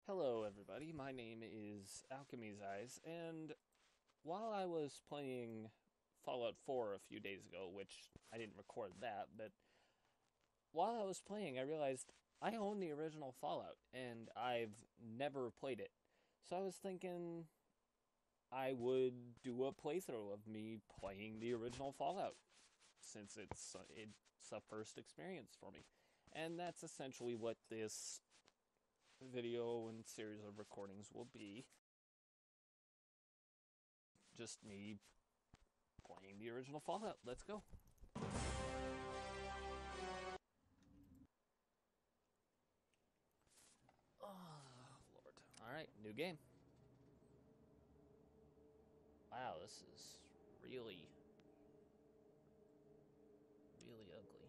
Hello, everybody. My name is Alchemy's Eyes, and while I was playing Fallout 4 a few days ago, which I didn't record that, but while I was playing, I realized I own the original Fallout, and I've never played it. So I was thinking I would do a playthrough of me playing the original Fallout, since it's a first experience for me. And that's essentially what this video and series of recordings will be. Just me playing the original Fallout. Let's go. Oh, Lord. Alright, new game. Wow, this is really, really ugly.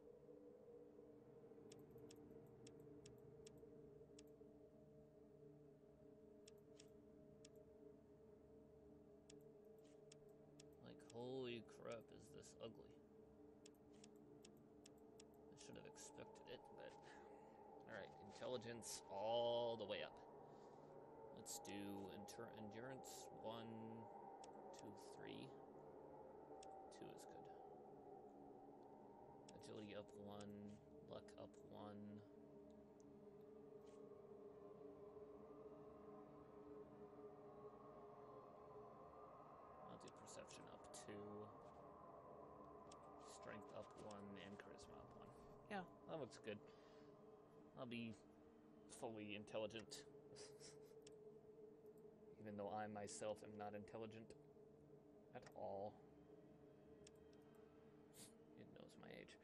Like, holy crap, is this ugly? I should have expected it, but... Alright, intelligence all the way up. Let's do endurance. 1, 2, 3. 2 is good. Agility up 1. Luck up 1. I'll do perception up 2. Strength up 1 and charisma up 1. Yeah, that looks good. I'll be fully intelligent. Even though I myself am not intelligent at all. It knows my age.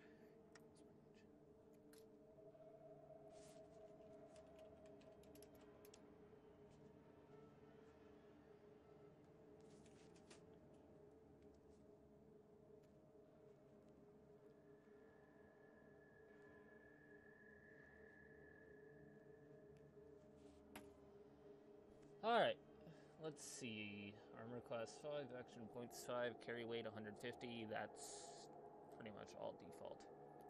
Alright, let's see. Armor class 5, action points 5, carry weight 150. That's pretty much all default.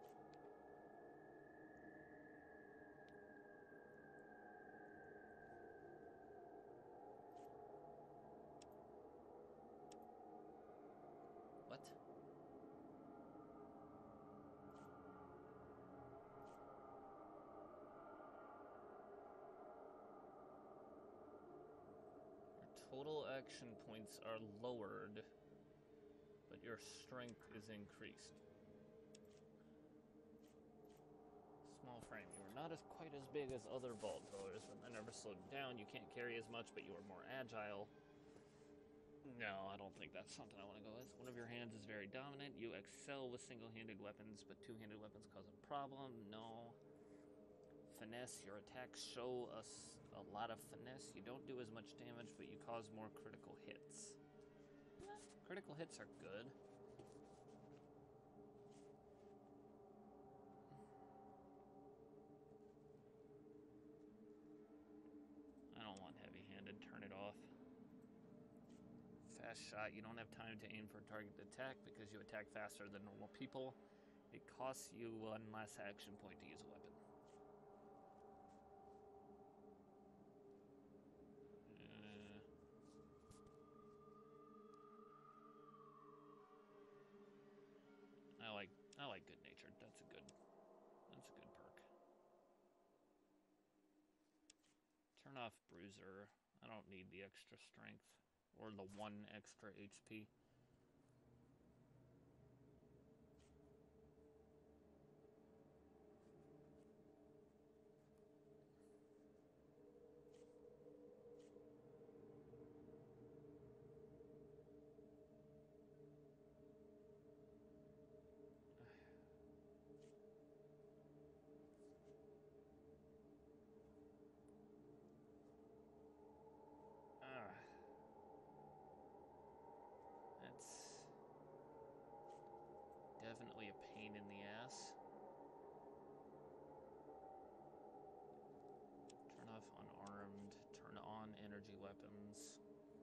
What? Your total action points are lowered, but your strength is increased. Small frame. You are not quite as big as other vault dwellers, but that never slowed you down. You can't carry as much, but you are more agile. No, I don't think that's something I want to go with. One of your hands is very dominant. You excel with single-handed weapons, but two-handed weapons cause a problem. No. Finesse. Your attacks show us a lot of finesse. You don't do as much damage, but you cause more critical hits. Critical hits are good. I don't want heavy-handed. Turn it off. Fast shot. You don't have time to aim for a target attack because you attack faster than normal people. It costs you 1 less action point to use a weapon. I like good natured. That's a good perk. Turn off bruiser. I don't need the extra strength or the 1 extra HP. That's definitely a pain in the ass. Turn off unarmed. Turn on energy weapons.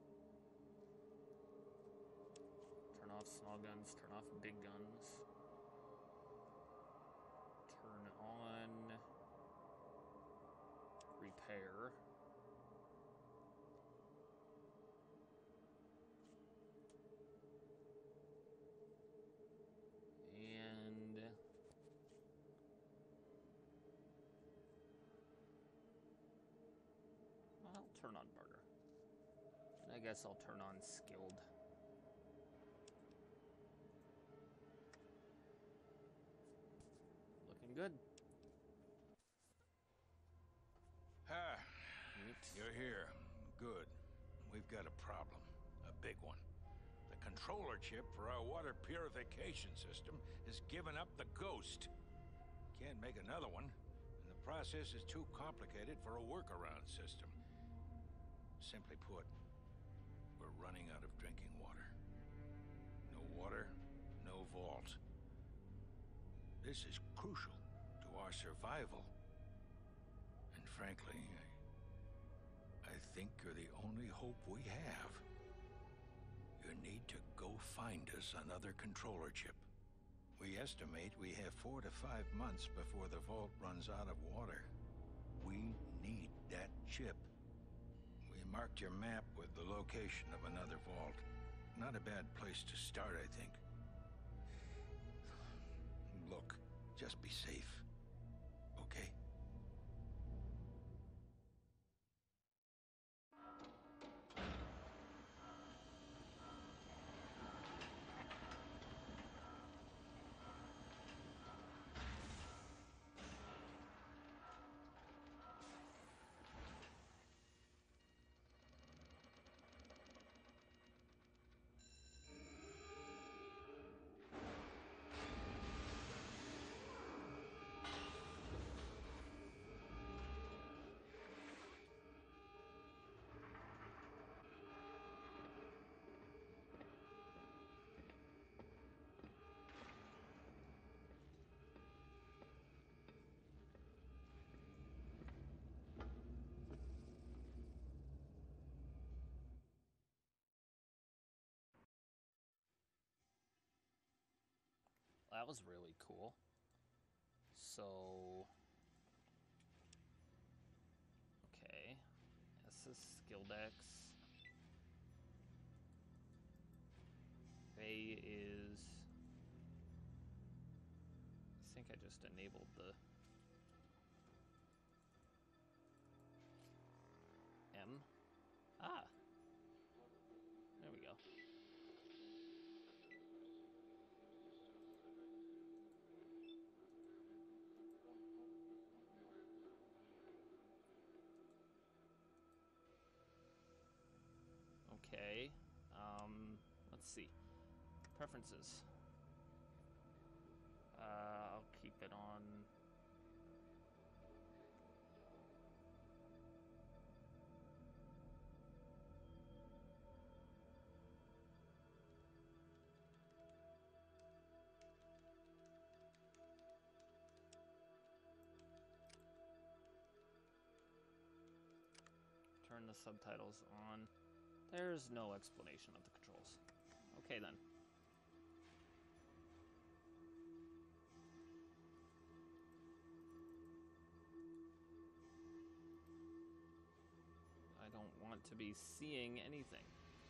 Turn off small guns. Turn off big guns. Turn on repair. And I'll turn on barter. And I guess I'll turn on skilled. Looking good. Ah, Neat. you're here. Good. We've got a problem. A big one. The controller chip for our water purification system has given up the ghost. Can't make another one, and the process is too complicated for a workaround system. Simply put, we're running out of drinking water. No water, no vault. This is crucial to our survival. And frankly, I think you're the only hope we have. You need to go find us another controller chip. We estimate we have 4 to 5 months before the vault runs out of water. We need that chip. We marked your map with the location of another vault. Not a bad place to start, I think. Look, just be safe. Okay? That was really cool. So, okay, this is Skilldex. Faye is, I think I just enabled the M. Ah, there we go. Okay, let's see. Preferences. I'll keep it on. Turn the subtitles on. There's no explanation of the controls. Okay then. I don't want to be seeing anything.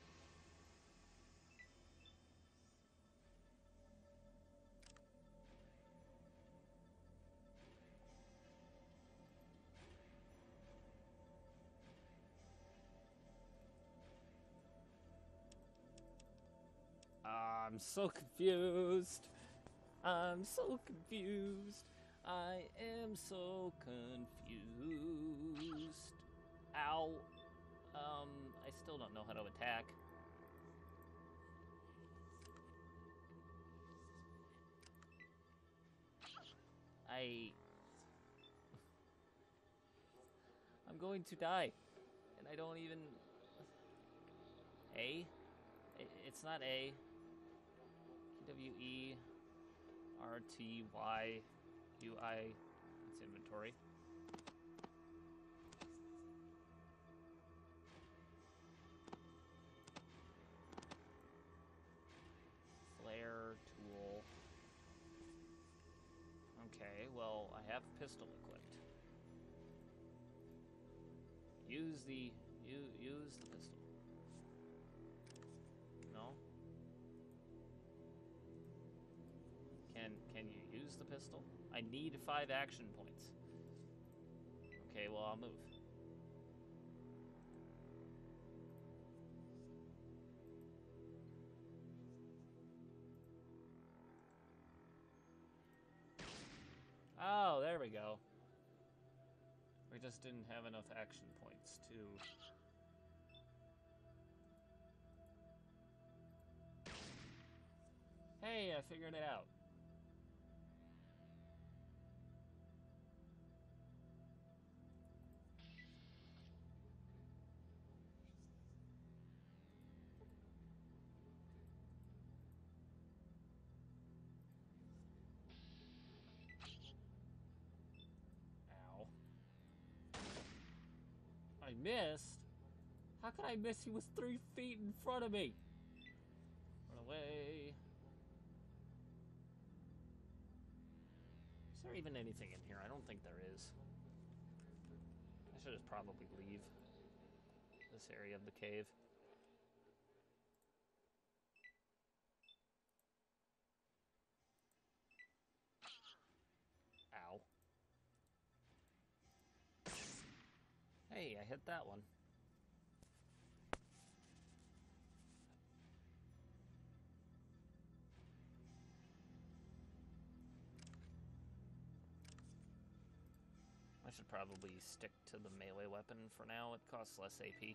I'm so confused. I'm so confused. I am so confused. Ow. I still don't know how to attack. I'm going to die. And I don't even... A? It's not A. W-E, R-T-Y-U-I. It's inventory. Flare, tool. Okay, well, I have pistol equipped. use the pistol. No? Can you use the pistol? I need 5 action points. Okay, well, I'll move. Oh, there we go. We just didn't have enough action points to... Hey, I figured it out. Ow. I missed? How could I miss? He was 3 feet in front of me. Run away. Is there even anything in here? I don't think there is. I should just probably leave this area of the cave. Ow. Hey, I hit that one. I should probably stick to the melee weapon for now. It costs less AP.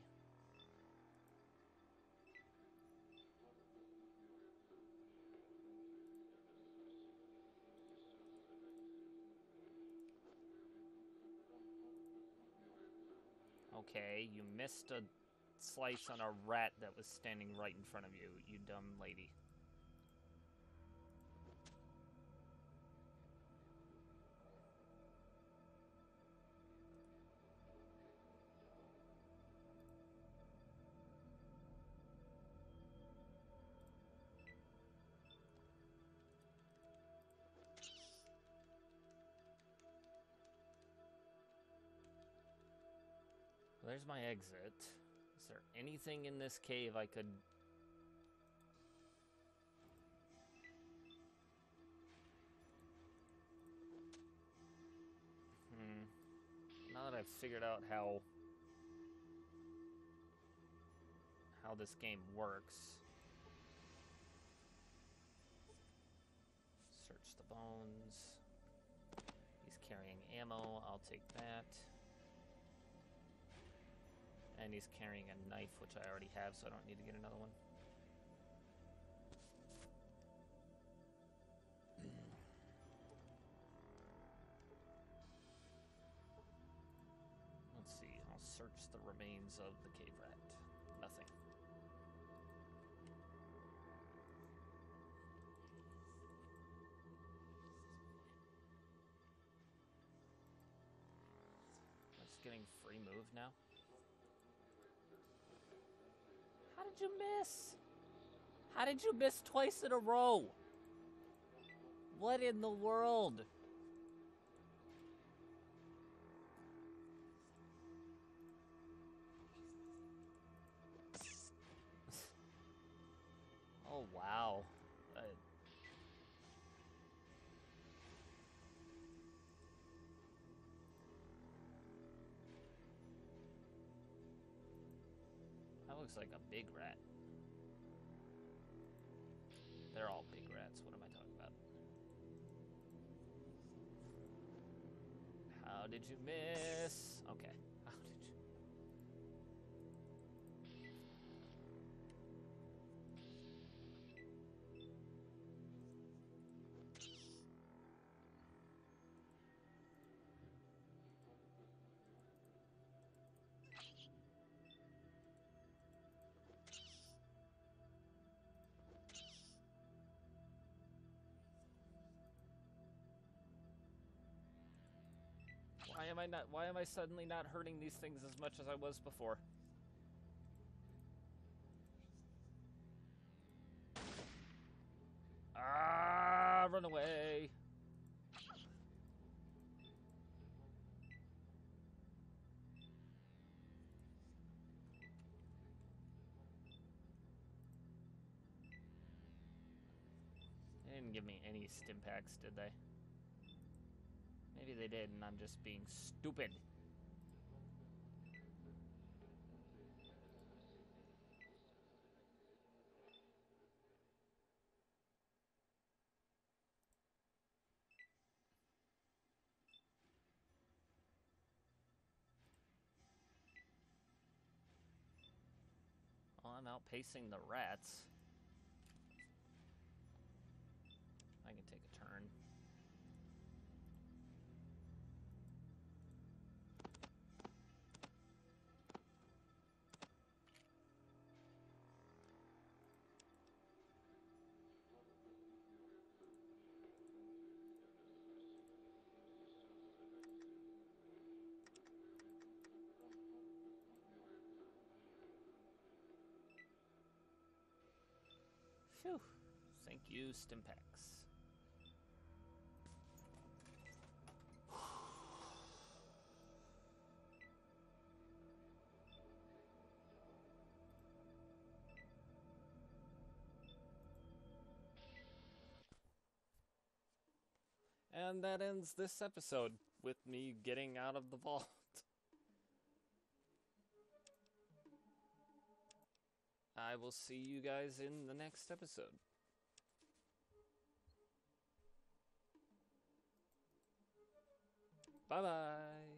Okay, you missed a slice on a rat that was standing right in front of you, you dumb lady. There's my exit. Is there anything in this cave I could... Now that I've figured out how this game works. Search the bones. He's carrying ammo. I'll take that. And he's carrying a knife, which I already have, so I don't need to get another one. Let's see, I'll search the remains of the cave rat. Nothing. I'm just getting free move now. How did you miss? How did you miss twice in a row? What in the world? Oh, wow. That looks like a big rat. They're all big rats. What am I talking about? How did you miss? Okay. How did you? Why am I suddenly not hurting these things as much as I was before? Ah, run away. didn't give me any stim packs, did they? Maybe they did, and I'm just being stupid. Well, I'm outpacing the rats. I can take a turn. Phew. Thank you, Stimpaks. And that ends this episode with me getting out of the vault. I will see you guys in the next episode. Bye-bye.